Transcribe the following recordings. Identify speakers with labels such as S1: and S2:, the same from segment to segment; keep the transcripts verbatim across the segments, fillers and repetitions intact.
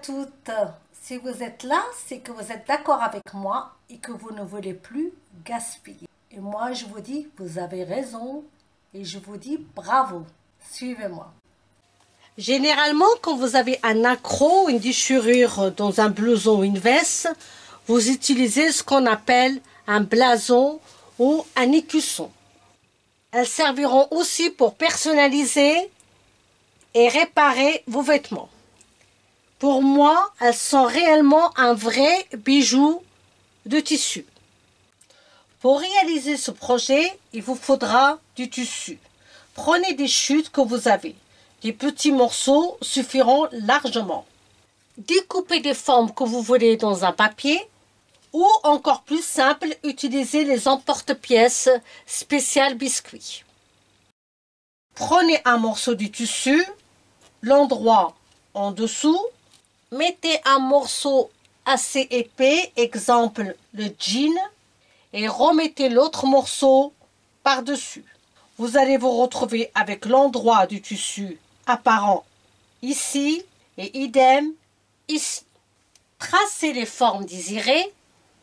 S1: toutes. Si vous êtes là, c'est que vous êtes d'accord avec moi et que vous ne voulez plus gaspiller. Et moi, je vous dis, vous avez raison et je vous dis bravo. Suivez-moi. Généralement, quand vous avez un accroc, une déchirure dans un blouson ou une veste, vous utilisez ce qu'on appelle un blason ou un écusson. Elles serviront aussi pour personnaliser et réparer vos vêtements. Pour moi, elles sont réellement un vrai bijou de tissu. Pour réaliser ce projet, il vous faudra du tissu. Prenez des chutes que vous avez. Des petits morceaux suffiront largement. Découpez des formes que vous voulez dans un papier ou, encore plus simple, utilisez les emporte-pièces spéciales biscuits. Prenez un morceau du tissu, l'endroit en dessous, mettez un morceau assez épais, exemple le jean, et remettez l'autre morceau par-dessus. Vous allez vous retrouver avec l'endroit du tissu apparent ici et idem ici. Tracez les formes désirées.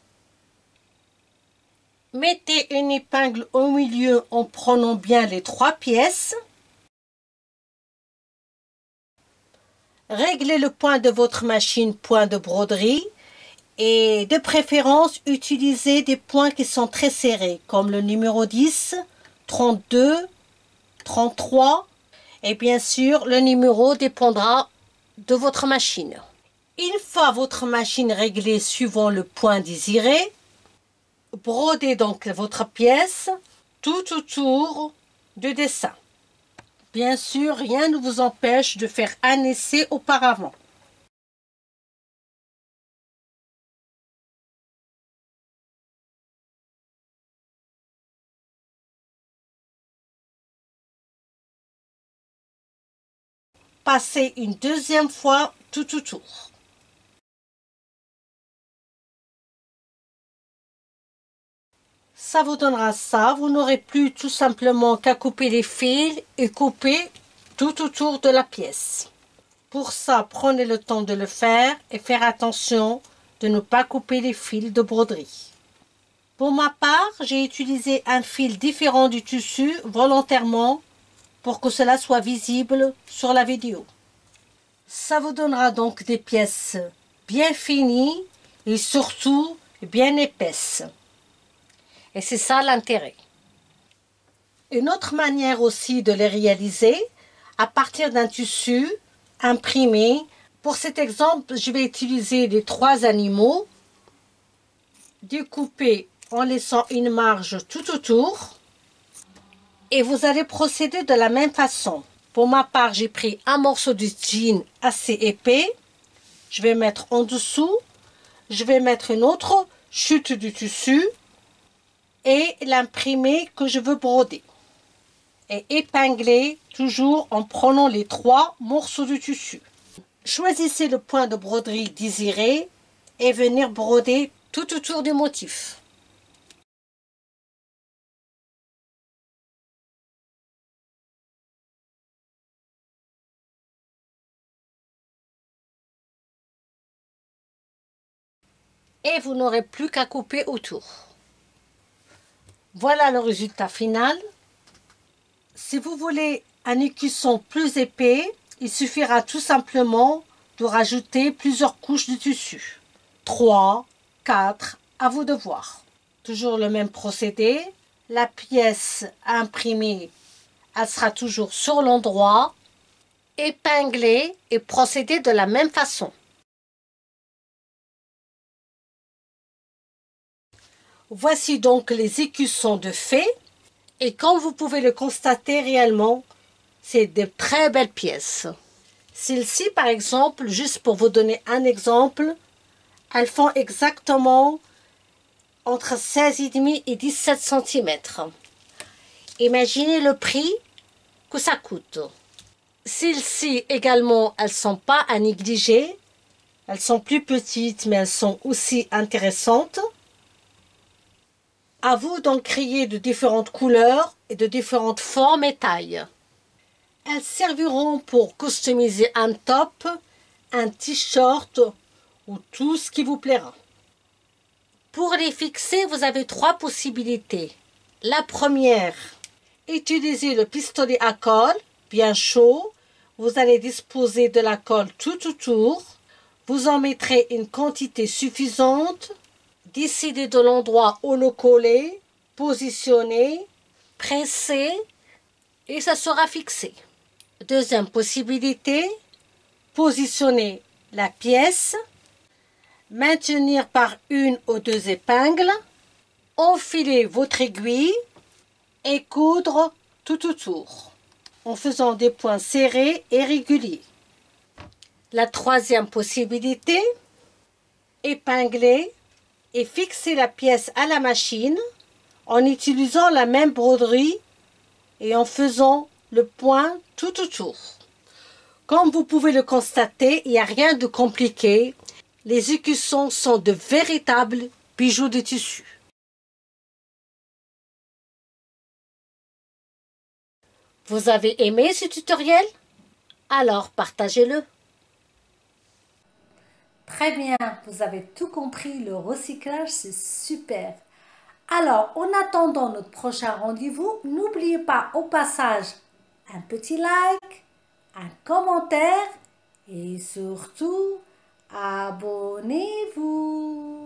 S1: Mettez une épingle au milieu en prenant bien les trois pièces. Réglez le point de votre machine point de broderie et de préférence utilisez des points qui sont très serrés comme le numéro dix, trente-deux, trente-trois et bien sûr le numéro dépendra de votre machine. Une fois votre machine réglée suivant le point désiré, brodez donc votre pièce tout autour du dessin. Bien sûr, rien ne vous empêche de faire un essai auparavant. Passez une deuxième fois tout autour. Ça vous donnera ça, vous n'aurez plus tout simplement qu'à couper les fils et couper tout autour de la pièce. Pour ça, prenez le temps de le faire et faire attention de ne pas couper les fils de broderie. Pour ma part, j'ai utilisé un fil différent du tissu volontairement pour que cela soit visible sur la vidéo. Ça vous donnera donc des pièces bien finies et surtout bien épaisses. Et c'est ça l'intérêt. Une autre manière aussi de les réaliser, à partir d'un tissu imprimé. Pour cet exemple, je vais utiliser les trois animaux, découpés en laissant une marge tout autour. Et vous allez procéder de la même façon. Pour ma part, j'ai pris un morceau de jean assez épais. Je vais mettre en dessous. Je vais mettre une autre chute du tissu. Et l'imprimer que je veux broder. Et épingler toujours en prenant les trois morceaux de tissu. Choisissez le point de broderie désiré et venir broder tout autour du motif. Et vous n'aurez plus qu'à couper autour. Voilà le résultat final. Si vous voulez un écusson plus épais, il suffira tout simplement de rajouter plusieurs couches de tissu. trois, quatre, à vous de voir. Toujours le même procédé. La pièce imprimée, elle sera toujours sur l'endroit. Épingler et procéder de la même façon. Voici donc les écussons de fait et comme vous pouvez le constater réellement, c'est de très belles pièces. Celles-ci par exemple, juste pour vous donner un exemple, elles font exactement entre seize virgule cinq et dix-sept centimètres. Imaginez le prix que ça coûte. Celles-ci également, elles ne sont pas à négliger. Elles sont plus petites mais elles sont aussi intéressantes. À vous d'en créer de différentes couleurs et de différentes formes et tailles. Elles serviront pour customiser un top, un t-shirt ou tout ce qui vous plaira. Pour les fixer, vous avez trois possibilités. La première, utilisez le pistolet à colle bien chaud. Vous allez disposer de la colle tout autour. Vous en mettrez une quantité suffisante. Décidez de l'endroit où le coller, positionnez, pressez et ça sera fixé. Deuxième possibilité, positionnez la pièce, maintenir par une ou deux épingles, enfiler votre aiguille et coudre tout autour en faisant des points serrés et réguliers. La troisième possibilité, épingler et fixer la pièce à la machine en utilisant la même broderie et en faisant le point tout autour. Comme vous pouvez le constater, il n'y a rien de compliqué. Les écussons sont de véritables bijoux de tissu. Vous avez aimé ce tutoriel? Alors partagez-le. Très bien, vous avez tout compris, le recyclage c'est super. Alors, en attendant notre prochain rendez-vous, n'oubliez pas au passage un petit like, un commentaire et surtout, abonnez-vous.